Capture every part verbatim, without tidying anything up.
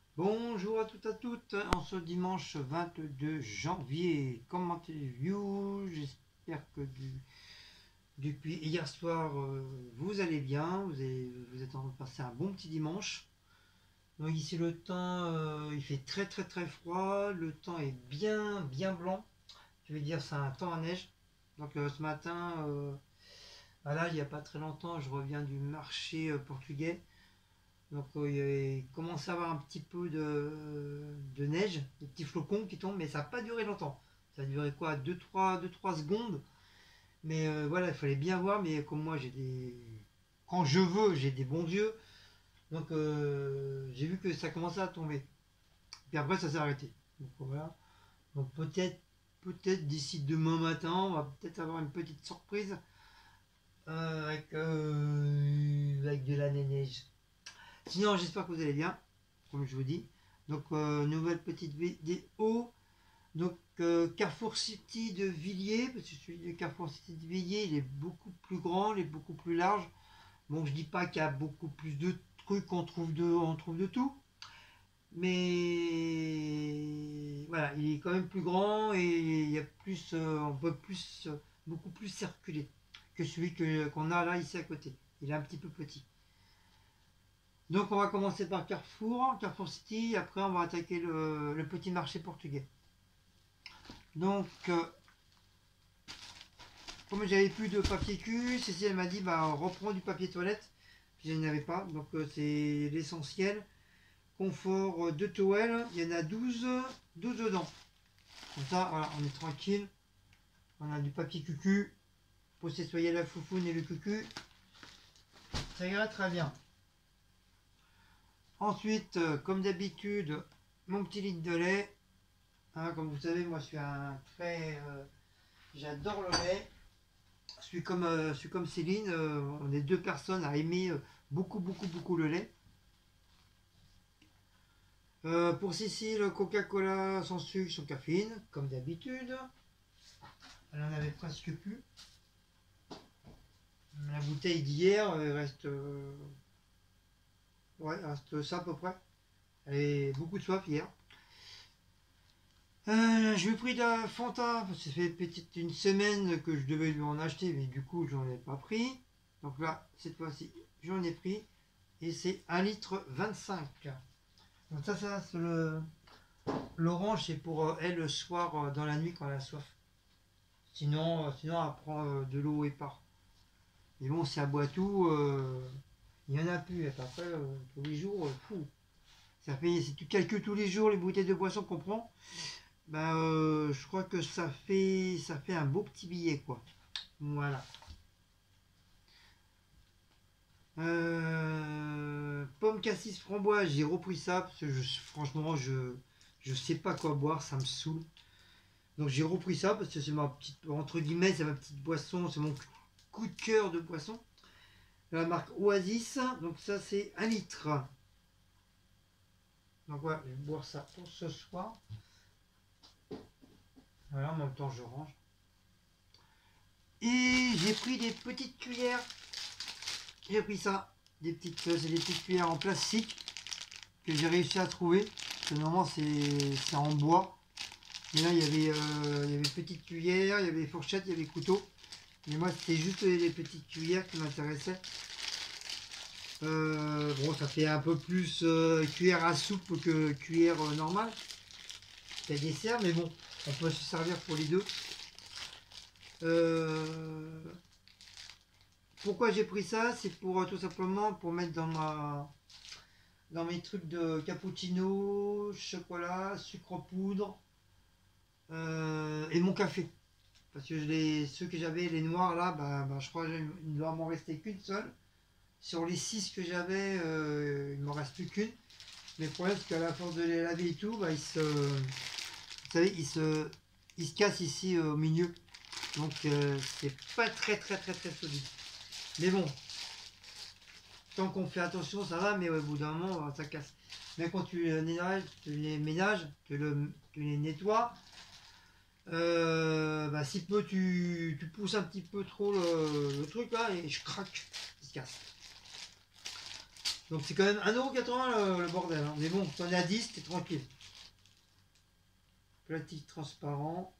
Bonjour à toutes et à toutes, en ce dimanche vingt-deux janvier. Comment allez-vous? J'espère que du- depuis hier soir, euh, vous allez bien, vous, avez- vous êtes en train de passer un bon petit dimanche. Donc ici le temps, euh, il fait très très très froid, le temps est bien bien blanc. Je vais dire c'est un temps à neige. Donc euh, ce matin, euh, ah là il n'y a pas très longtemps, je reviens du marché euh, portugais. Donc euh, il commence à avoir un petit peu de, de neige, des petits flocons qui tombent, mais ça n'a pas duré longtemps. Ça a duré quoi, deux trois secondes. Mais euh, voilà, il fallait bien voir, mais comme moi j'ai des. Quand je veux, j'ai des bons yeux. Donc euh, j'ai vu que ça commençait à tomber. Puis après ça s'est arrêté. Donc voilà. Donc peut-être peut-être d'ici demain matin, on va peut-être avoir une petite surprise euh, avec, euh, avec de la neige. Sinon j'espère que vous allez bien, comme je vous dis. Donc, euh, nouvelle petite vidéo. Donc, euh, Carrefour City de Villiers, parce que celui de Carrefour City de Villiers, il est beaucoup plus grand, il est beaucoup plus large. Bon, je dis pas qu'il y a beaucoup plus de trucs, on trouve de, on trouve de tout. Mais voilà, il est quand même plus grand et il y a plus, euh, on peut plus, euh, beaucoup plus circuler que celui que, qu'on a là ici à côté. Il est un petit peu petit. Donc on va commencer par Carrefour, Carrefour City, après on va attaquer le, le petit marché portugais. Donc, euh, comme j'avais plus de papier cul, Cécile elle m'a dit bah reprends du papier toilette. Puis je n'avais pas, donc euh, c'est l'essentiel. Confort euh, de Towel, il y en a douze, douze dedans. Comme ça, voilà, on est tranquille. On a du papier cucu pour s'essoyer la foufoune et le cucu. Ça ira très bien. Ensuite, euh, comme d'habitude, mon petit litre de lait. Hein, comme vous savez, moi je suis un très. euh, J'adore le lait. Je suis comme, euh, je suis comme Céline, euh, on est deux personnes à aimer euh, beaucoup, beaucoup, beaucoup le lait. Euh, pour Cécile, Coca-Cola sans sucre, sans caféine, comme d'habitude. Elle en avait presque plus. La bouteille d'hier, il reste, euh, ouais, il reste ça à peu près. Elle avait beaucoup de soif hier. Euh, je lui ai pris de la Fanta, parce que ça fait peut-être une semaine que je devais lui en acheter, mais du coup, j'en ai pas pris. Donc là, cette fois-ci, j'en ai pris. Et c'est un litre vingt-cinq. Donc ça, ça c'est le, l'orange, c'est pour euh, elle le soir euh, dans la nuit quand elle a soif. Sinon, euh, sinon elle prend euh, de l'eau et part. Mais bon, si elle boit tout, euh, il n'y en a plus. Et après, euh, tous les jours, euh, fou. Ça fait, si tu calcules tous les jours les bouteilles de boisson qu'on prend, ben, euh, je crois que ça fait, ça fait un beau petit billet, quoi. Voilà. Euh, pomme cassis framboise, j'ai repris ça parce que je- franchement, je, je sais pas quoi boire, ça me saoule. Donc j'ai repris ça parce que c'est ma petite, entre guillemets, c'est ma petite boisson, c'est mon coup de cœur de boisson. La marque Oasis, donc ça c'est un litre. Donc voilà, je vais boire ça pour ce soir. Voilà, en même temps je range. Et j'ai pris des petites cuillères. J'ai pris ça. Des petites, c'est des petites cuillères en plastique que j'ai réussi à trouver. Parce que normalement c'est c'est en bois. Mais là il y avait, euh, il y avait petites cuillères, il y avait fourchettes, il y avait couteaux. Mais moi c'était juste les, les petites cuillères qui m'intéressaient. Euh, bon, ça fait un peu plus euh, cuillère à soupe que cuillère euh, normale. C'est dessert, mais bon, on peut se servir pour les deux. Euh, pourquoi j'ai pris ça? C'est pour euh, tout simplement pour mettre dans ma dans mes trucs de cappuccino, chocolat, sucre poudre euh, et mon café. Parce que je les, ceux que j'avais, les noirs là, bah, bah, je crois qu'il ne doit m'en rester qu'une seule. Sur les six que j'avais, euh, il ne m'en reste plus qu'une. Mais le problème, c'est qu'à la force de les laver et tout, bah, ils se, vous savez, ils se, ils se cassent ici euh, au milieu. Donc, euh, c'est pas très, très, très, très solide. Mais bon, tant qu'on fait attention, ça va, mais ouais, au bout d'un moment, euh, ça casse. Mais quand tu les ménages, tu les, ménages, tu, le, tu les nettoies, euh, bah, si peu tu, tu pousses un petit peu trop le, le truc là, et je craque, il se casse. Donc c'est quand même un euro quatre-vingts le, le bordel. Hein. Mais bon, si on est à dix, t'es tranquille. Plastique transparent.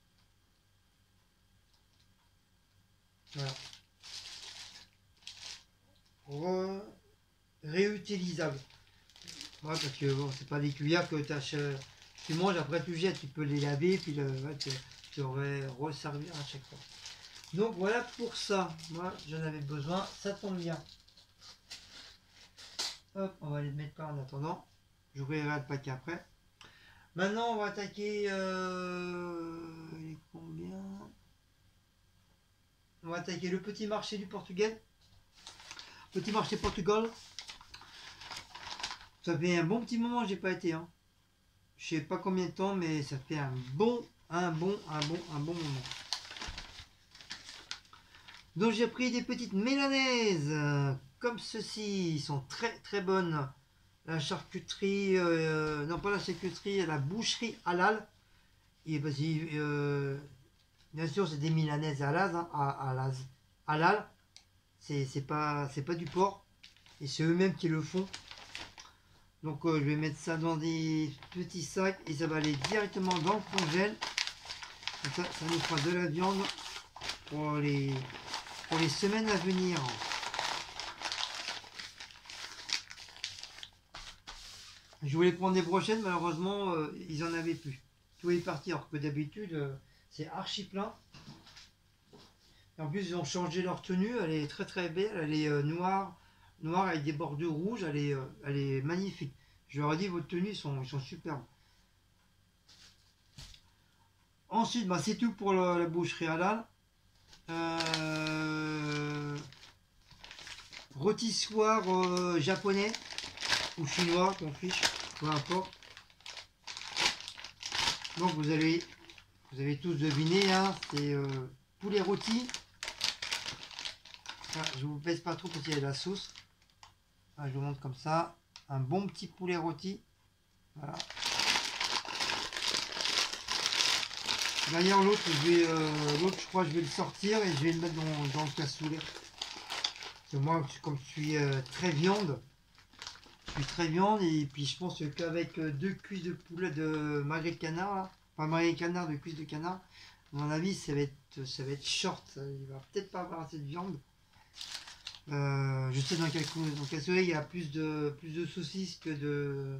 Voilà. Re... Réutilisable. Ouais, parce que bon, c'est pas des cuillères que t'achètes, tu manges, après tu jettes, tu peux les laver, puis le, ouais, tu, tu aurais resservir à chaque fois. Donc voilà pour ça. Moi, j'en avais besoin, ça tombe bien. Hop, on va les mettre là en attendant. J'ouvrirai le paquet après. Maintenant, on va attaquer... Euh, combien? On va attaquer le petit marché du Portugal. Petit marché Portugal. Ça fait un bon petit moment que j'ai pas été. Hein. Je sais pas combien de temps, mais ça fait un bon, un bon, un bon, un bon moment. Donc j'ai pris des petites mélanaises euh, comme ceci. Ils sont très très bonnes. La charcuterie, euh, non pas la charcuterie, la boucherie halal. Et bah, euh, bien sûr, c'est des milanaises halal, hein, halal, halal. C'est pas, c'est pas du porc. Et c'est eux-mêmes qui le font. Donc euh, je vais mettre ça dans des petits sacs et ça va aller directement dans le congèle. Comme ça, ça nous fera de la viande pour les, pour les semaines à venir. Je voulais prendre des brochettes, malheureusement, euh, ils en avaient plus. Tout est parti, alors que d'habitude, euh, c'est archi plein. Et en plus, ils ont changé leur tenue, elle est très très belle, elle est euh, noire, noire avec des bordures rouges, elle est, euh, elle est magnifique. Je leur ai dit, votre tenue, ils sont, ils sont superbes. Ensuite, bah, c'est tout pour le, la boucherie halal. Euh, rôtissoir euh, japonais ou chinois, qu'on fiche, peu importe. Donc vous avez, vous avez tous deviné, hein, c'est euh, poulet rôti. Ah, je vous pèse pas trop parce qu'il y a de la sauce. Ah, je vous montre comme ça, un bon petit poulet rôti. Voilà. D'ailleurs l'autre, je vais, euh, l'autre, je crois, que je vais le sortir et je vais le mettre dans, dans le cassoulet. Parce que moi, comme je suis euh, très viande, je suis très viande et puis je pense qu'avec deux cuisses de poulet de magret de canard, là, enfin magret de canard, de cuisses de canard, à mon avis, ça va être, ça va être short. Il va peut-être pas avoir assez de viande. Euh, je sais dans quel dans cassoulet il y a plus de plus de saucisses que de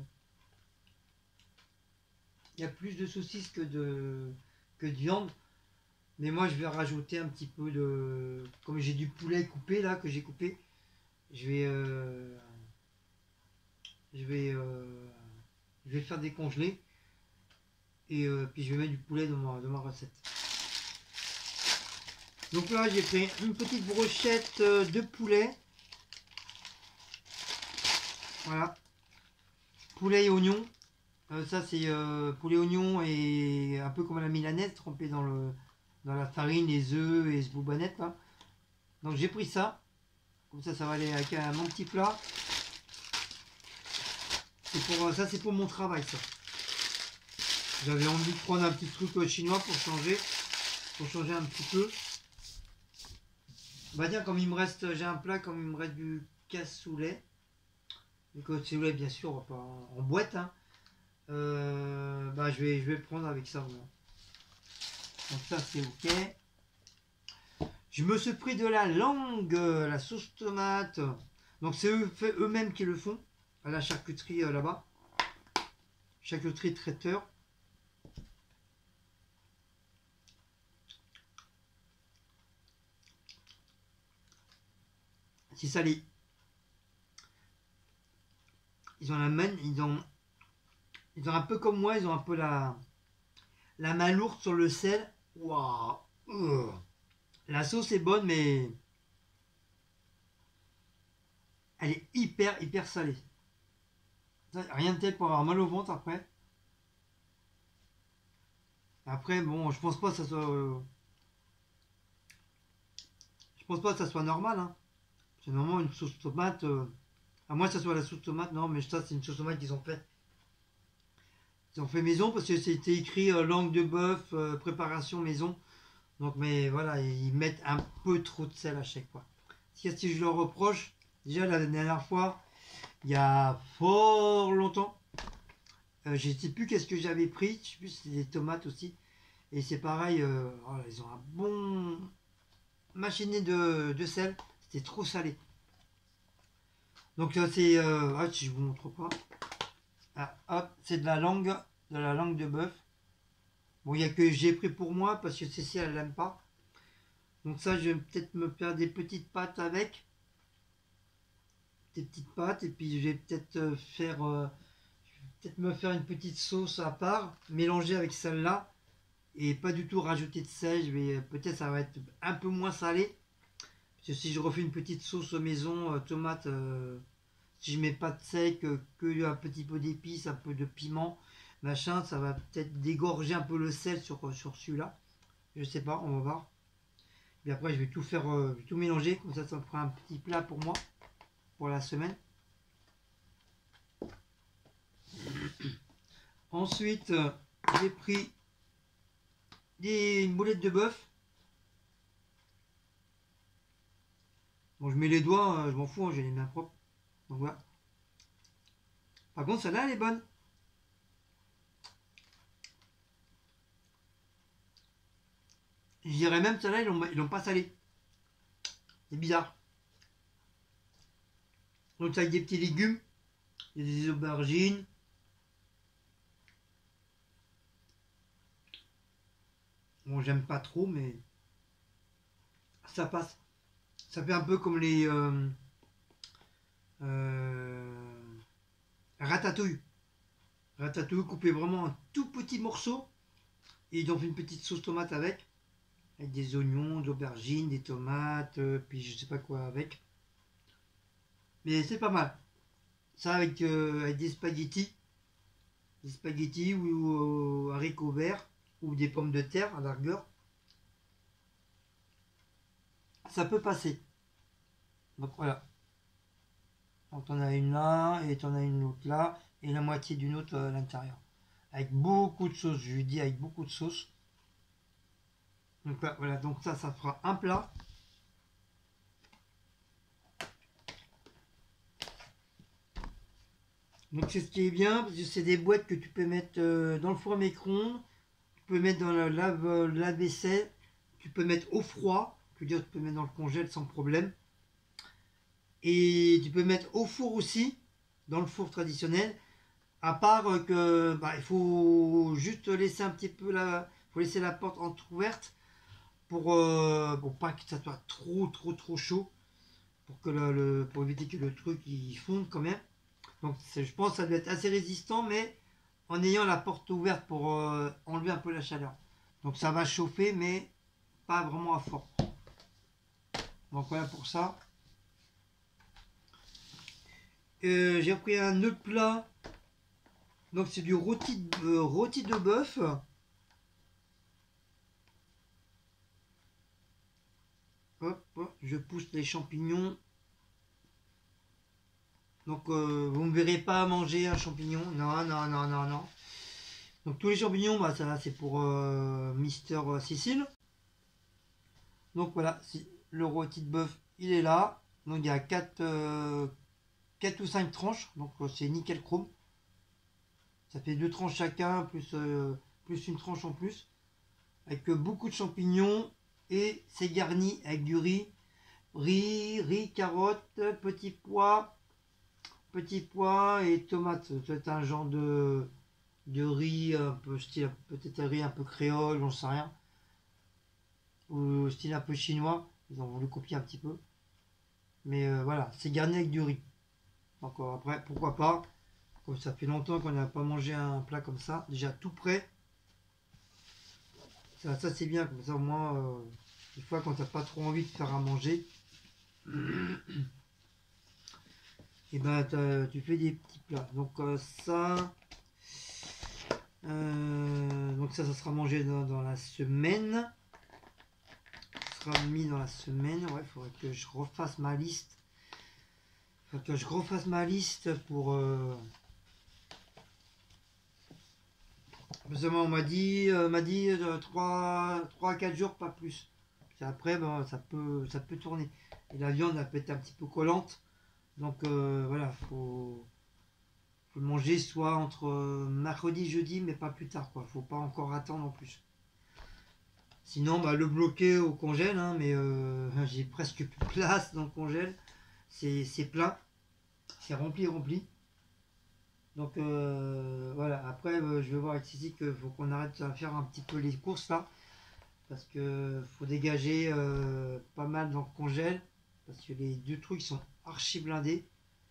il y a plus de saucisses que de que de viande. Mais moi je vais rajouter un petit peu de, comme j'ai du poulet coupé là que j'ai coupé, je vais euh, je vais euh, je vais faire décongeler et euh, puis je vais mettre du poulet dans ma, dans ma recette. Donc là j'ai pris une petite brochette de poulet, voilà, poulet et oignon. Euh, ça c'est euh, poulet oignon et un peu comme la milanaise, trempé dans le dans la farine, les œufs et ce boubanette là. Donc j'ai pris ça, comme ça ça va aller avec un, mon petit plat. Et pour ça c'est pour mon travail ça. J'avais envie de prendre un petit truc chinois pour changer, pour changer un petit peu. Bah tiens, comme il me reste, j'ai un plat, comme il me reste du cassoulet, du cassoulet bien sûr pas en, en boîte, hein. Euh, bah je vais, je vais le prendre avec ça. Voilà. Donc ça c'est ok. Je me suis pris de la langue, la sauce tomate. Donc c'est eux, eux-mêmes qui le font à la charcuterie euh, là-bas. Charcuterie traiteur. C'est salé. Ils ont la main, ils ont, ils ont un peu comme moi, ils ont un peu la, la main lourde sur le sel. Waouh. Euh. La sauce est bonne, mais elle est hyper hyper salée. Rien de tel pour avoir mal au ventre après. Après, bon, je pense pas que ça soit, euh, je pense pas que ça soit normal. Hein. C'est normalement une sauce tomate. Euh, à moins que ça soit la sauce tomate, non, mais ça c'est une sauce tomate qu'ils ont fait. Ils ont fait maison parce que c'était écrit euh, langue de bœuf, euh, préparation maison. Donc, mais voilà, ils mettent un peu trop de sel à chaque fois. Si je leur reproche, déjà la dernière fois, il y a fort longtemps. Euh, je ne sais plus qu'est-ce que j'avais pris. Je sais plus si c'était des tomates aussi. Et c'est pareil, euh, oh, ils ont un bon machiné de, de sel. C'était trop salé. Donc euh, c'est... Euh, ah, si je vous montre pas. Ah, hop, c'est de la langue, de la langue de bœuf. Bon, il y a que j'ai pris pour moi parce que Cécile, elle n'aime pas. Donc ça, je vais peut-être me faire des petites pâtes avec. Des petites pâtes. Et puis je vais peut-être euh, faire... Euh, peut-être me faire une petite sauce à part. Mélanger avec celle-là. Et pas du tout rajouter de sel. Je vais... Peut-être ça va être un peu moins salé. Parce que si je refais une petite sauce maison, euh, tomate... Euh, si je mets pas de sel, que, que un petit peu d'épices, un peu de piment, machin, ça va peut-être dégorger un peu le sel sur, sur celui-là. Je sais pas, on va voir. Et après, je vais tout faire, euh, tout mélanger, comme ça, ça me fera un petit plat pour moi, pour la semaine. Ensuite, euh, j'ai pris des boulettes de bœuf. Bon, je mets les doigts, euh, je m'en fous, hein, j'ai les mains propres. Donc voilà. Par contre, celle-là, elle est bonne. Je dirais même, celle-là, ils l'ont pas salée. C'est bizarre. Donc, ça avec des petits légumes. Il y a des aubergines. Bon, j'aime pas trop, mais ça passe. Ça fait un peu comme les euh, euh, ratatouille. Ratatouille coupé vraiment en tout petits morceaux. Et ils ont fait une petite sauce tomate avec. Avec des oignons, des aubergines, des tomates, euh, puis je sais pas quoi avec. Mais c'est pas mal. Ça avec, euh, avec des spaghettis. Des spaghettis ou, ou haricots verts. Ou des pommes de terre à largueur. Ça peut passer. Donc voilà. Donc t'en as une là, et t'en as une autre là, et la moitié d'une autre à l'intérieur. Avec beaucoup de sauce, je lui dis avec beaucoup de sauce. Donc là, voilà, donc ça, ça fera un plat. Donc c'est ce qui est bien, parce que c'est des boîtes que tu peux mettre euh, dans le four à micro-ondes, tu peux mettre dans la lave, lave-vaisselle, tu peux mettre au froid, je veux dire tu peux mettre dans le congèle sans problème. Et tu peux mettre au four aussi, dans le four traditionnel, à part que bah, il faut juste laisser un petit peu la, faut laisser la porte entrouverte pour, euh, pour pas que ça soit trop trop trop chaud, pour que le, le- pour éviter que le truc il fonde quand même. Donc je pense que ça doit être assez résistant, mais en ayant la porte ouverte pour euh, enlever un peu la chaleur. Donc ça va chauffer, mais pas vraiment à fond. Donc voilà pour ça. Euh, j'ai pris un autre plat. Donc c'est du rôti de, euh, rôti de bœuf. Hop, hop, je pousse les champignons. Donc euh, vous ne me verrez pas manger un champignon. Non, non, non, non, non. Donc tous les champignons, bah, ça c'est pour euh, Mister Cécile. Donc voilà, le rôti de bœuf, il est là. Donc il y a quatre, euh, quatre ou cinq tranches. Donc euh, c'est nickel chrome. Ça fait deux tranches chacun, plus, euh, plus une tranche en plus. Avec euh, beaucoup de champignons. Et c'est garni avec du riz. Riz, riz, carottes, petits pois, petits pois et tomates. C'est un genre de, de riz un peu style, peut-être un riz un peu créole, j'en sais rien. Ou style un peu chinois. Ils ont voulu copier un petit peu. Mais euh, voilà, c'est garni avec du riz. Donc euh, après, pourquoi pas. Comme ça fait longtemps qu'on n'a pas mangé un plat comme ça. Déjà tout prêt. Ça, ça c'est bien, comme ça au moins, euh, des fois quand t'as pas trop envie de faire à manger, et ben tu fais des petits plats. Donc euh, ça, euh, donc ça, ça sera mangé dans, dans la semaine. Ça sera mis dans la semaine. Ouais, il faudrait que je refasse ma liste. Il faudrait que je refasse ma liste pour. Euh, on m'a dit, euh, m'a dit euh, trois à quatre jours, pas plus. Puis après, ben, ça, peut, ça peut tourner. Et la viande, elle peut être un petit peu collante. Donc euh, voilà, faut, faut le manger soit entre euh, mercredi et jeudi, mais pas plus tard, quoi. Faut pas encore attendre en plus. Sinon, bah, le bloquer au congèle, hein, mais euh, j'ai presque plus de place dans le congèle. C'est c'est plein, c'est rempli, rempli. Donc euh, voilà, après euh, je vais voir avec Sissi qu'il faut qu'on arrête de faire un petit peu les courses là. Parce que faut dégager euh, pas mal dans le congèle. Parce que les deux trucs sont archi blindés.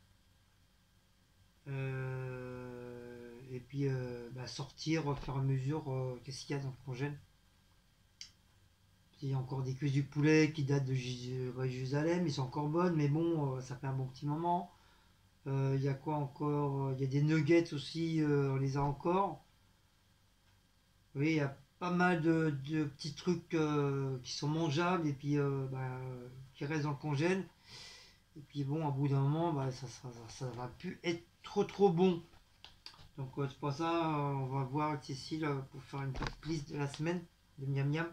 Euh, et puis euh, bah, sortir au fur et à mesure euh, qu'est-ce qu'il y a dans le congèle. Il y a encore des cuisses du poulet qui datent de Jérusalem, ils sont encore bonnes, mais bon, euh, ça fait un bon petit moment. Euh, Il y a quoi encore? Il y a des nuggets aussi, euh, on les a encore. Oui, il y a pas mal de, de petits trucs euh, qui sont mangeables et puis euh, bah, qui restent dans le congèle. Et puis bon, à bout d'un moment, bah, ça, ça, ça, ça va plus être trop trop bon. Donc euh, c'est pour ça, euh, on va voir avec Cécile euh, pour faire une petite liste de la semaine de miam miam.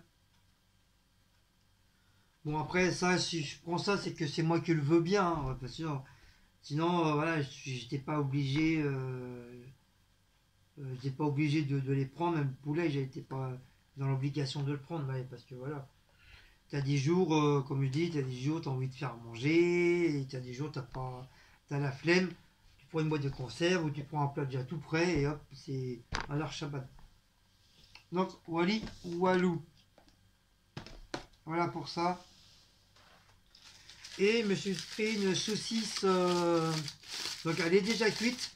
Bon après ça, si je prends ça, c'est que c'est moi qui le veux bien, hein, parce que sinon, sinon, euh, voilà, j'étais pas obligé, euh, euh, j'étais pas obligé de, de les prendre, même le poulet, j'étais pas dans l'obligation de le prendre, ouais, parce que voilà. T'as des jours, euh, comme je dis, t'as des jours, t'as envie de faire manger, et t'as des jours, t'as pas, t'as la flemme. Tu prends une boîte de conserve ou tu prends un plat déjà tout prêt et hop, c'est un large Shabbat. Donc, Wally ou Walou. Voilà pour ça. Et je me suis pris une saucisse. euh, Donc, elle est déjà cuite.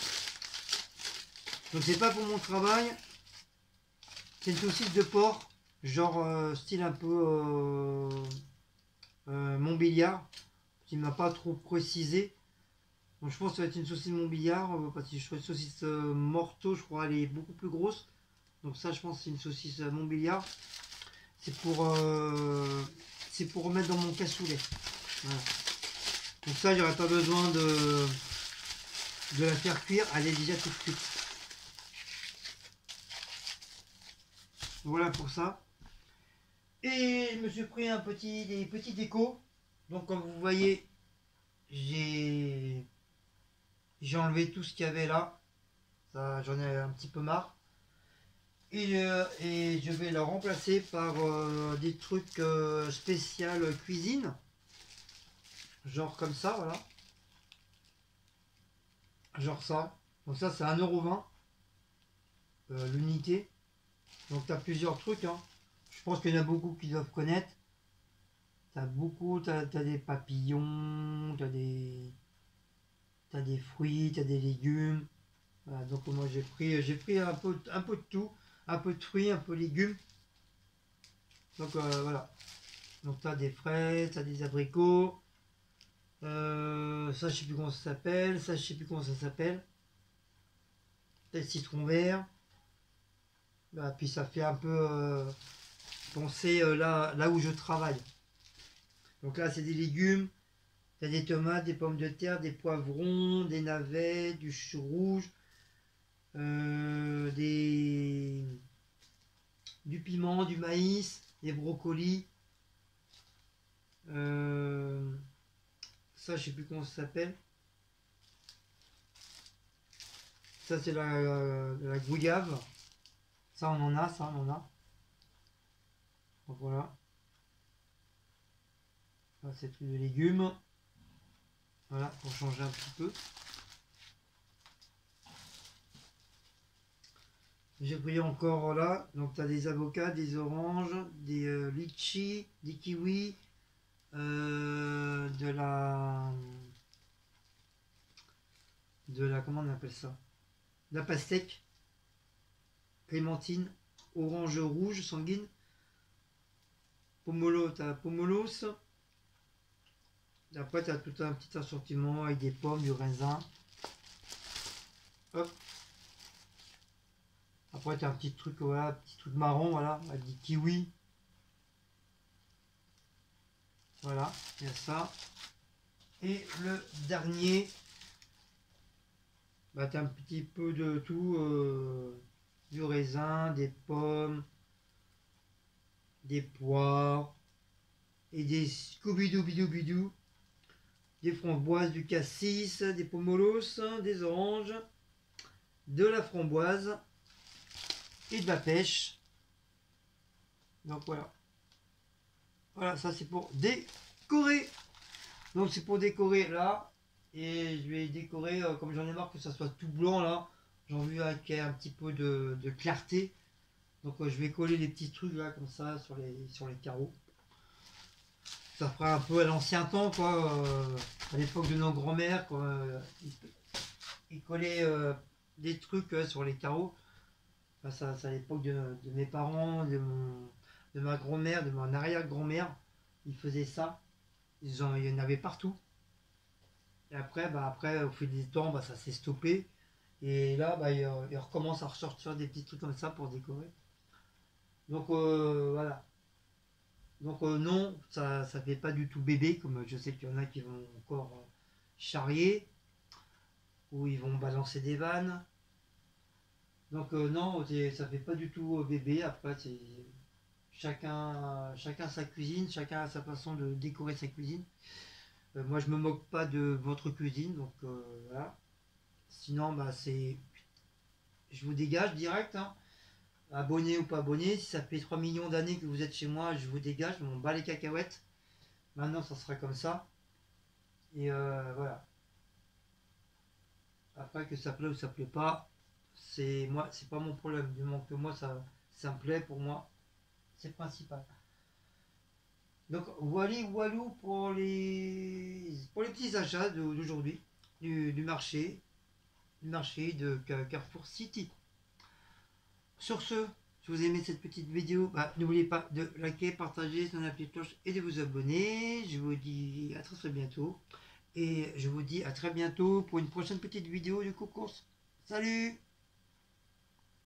Donc, c'est pas pour mon travail. C'est une saucisse de porc. Genre, euh, style un peu euh, euh, Montbéliard. Qui m'a pas trop précisé. Donc je pense que ça va être une saucisse Montbéliard, euh, parce que je trouve une saucisse euh, Morteau, je crois, elle est beaucoup plus grosse. Donc ça, je pense que c'est une saucisse euh, Montbéliard. C'est pour, euh, c'est pour remettre dans mon cassoulet. Voilà. Donc ça, j'aurais pas besoin de, de la faire cuire, elle est déjà toute cuite. Voilà pour ça. Et je me suis pris un petit, des petits décos. Donc comme vous voyez, j'ai j'ai enlevé tout ce qu'il y avait là. Ça, j'en ai un petit peu marre. Et, euh, et je vais la remplacer par euh, des trucs euh, spécial cuisine. Genre comme ça, voilà. Genre ça. Donc ça, c'est un euro vingt euh, l'unité. Donc tu as plusieurs trucs, hein. Je pense qu'il y en a beaucoup qui doivent connaître. T'as beaucoup, t'as, t'as des papillons, t'as des, t'as des fruits, t'as des légumes. Voilà, donc moi j'ai pris, j'ai pris un peu, un peu de tout, un peu de fruits, un peu de légumes. Donc euh, voilà. Donc t'as des fraises, t'as des abricots. Euh, ça je sais plus comment ça s'appelle. Ça je sais plus comment ça s'appelle. T'as le citron vert. Bah, puis ça fait un peu euh, penser euh, là, là où je travaille. Donc là c'est des légumes. T'as des tomates, des pommes de terre, des poivrons, des navets, du chou rouge, euh, des, du piment, du maïs, des brocolis. Euh, ça, je sais plus comment ça s'appelle. Ça, c'est la, la, la gouillave. Ça, on en a, ça, on en a. Donc voilà. Ça, c'est tout de légumes. Voilà, pour changer un petit peu. J'ai pris encore là, donc tu as des avocats, des oranges, des euh, litchis, des kiwis, euh, de la. De la. Comment on appelle ça? De la pastèque, clémentine, orange rouge, sanguine, pomelo, tu as pomelos. Après, tu as tout un petit assortiment avec des pommes, du raisin. Hop. Après, tu as un petit truc, voilà, petit truc marron, voilà, avec des kiwis. Voilà, il y a ça. Et le dernier, bah, tu as un petit peu de tout, euh, du raisin, des pommes, des poires et des scooby-doo-bidou-bidou. des framboises, du cassis, des pomelos, des oranges, de la framboise et de la pêche. Donc voilà. Voilà, ça c'est pour décorer. Donc c'est pour décorer là. Et je vais décorer, euh, comme j'en ai marre que ça soit tout blanc là. J'ai envie avec un petit peu de, de clarté. Donc euh, je vais coller les petits trucs là comme ça sur les, sur les carreaux. Ça fera un peu à l'ancien temps quoi. Euh, à l'époque de nos grands-mères quoi. Euh, ils, ils collaient euh, des trucs euh, sur les carreaux. Enfin, ça, c'est à l'époque de, de mes parents, de, mon, de ma grand-mère, de mon arrière-grand-mère. Ils faisaient ça. Ils en, il y en avait partout. Et après, bah, après au fil du temps, bah, ça s'est stoppé. Et là, bah, il, il recommence à ressortir des petits trucs comme ça pour décorer. Donc euh, voilà. Donc euh, non, ça ça fait pas du tout bébé, comme je sais qu'il y en a qui vont encore euh, charrier, ou ils vont balancer des vannes. Donc euh, non, c'est- ça fait pas du tout euh, bébé. Après, c'est chacun, chacun sa cuisine, chacun a sa façon de décorer sa cuisine. Euh, moi, je me moque pas de votre cuisine, donc euh, voilà. Sinon, bah c'est, je vous dégage direct, hein. Abonné ou pas abonné, si ça fait trois millions d'années que vous êtes chez moi, je vous dégage, je m'en bats les cacahuètes. Maintenant, ça sera comme ça. Et euh, voilà. Après, que ça plaît ou ça plaît pas, c'est moi, c'est pas mon problème. Du moment que moi, ça, ça me plaît, pour moi, c'est le principal. Donc, voilà, voilou pour les, pour les petits achats d'aujourd'hui, du, du marché, du marché de Carrefour City. Sur ce, si vous aimez cette petite vidéo, bah, n'oubliez pas de liker, partager, sonner la petite cloche et de vous abonner. Je vous dis à très très bientôt. Et je vous dis à très bientôt pour une prochaine petite vidéo de concours. Salut!